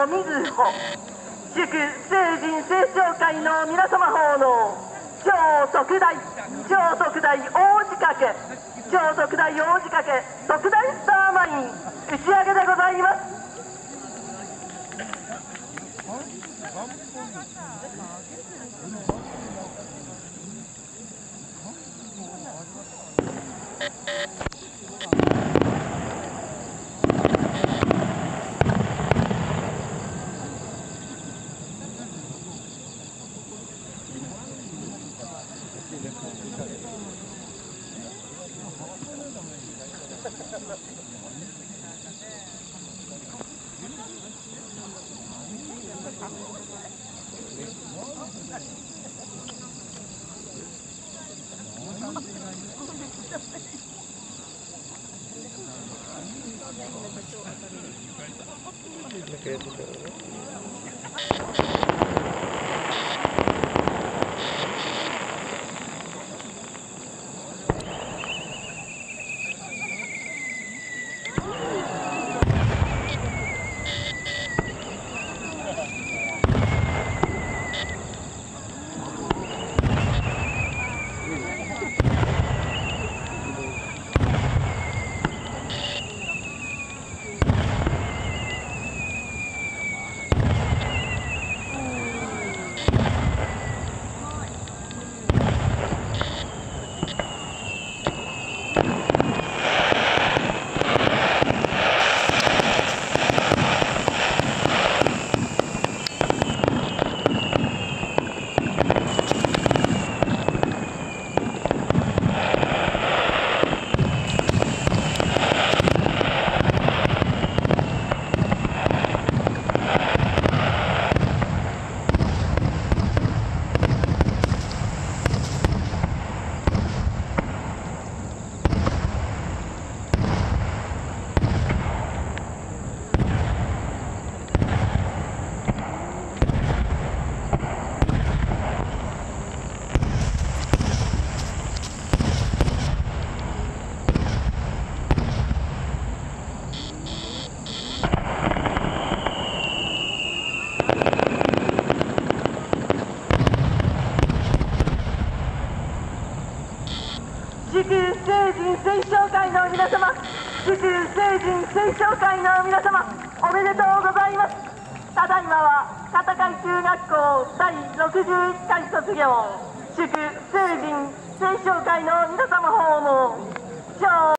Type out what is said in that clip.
みずほ祝成人成長会の皆様方の超特大大仕掛け特大スターマイン打ち上げでございます。祝成人成長会の皆様、祝成人成長会の皆様、おめでとうございます。ただいまは片貝中学校第61回卒業祝成人成長会の皆様方の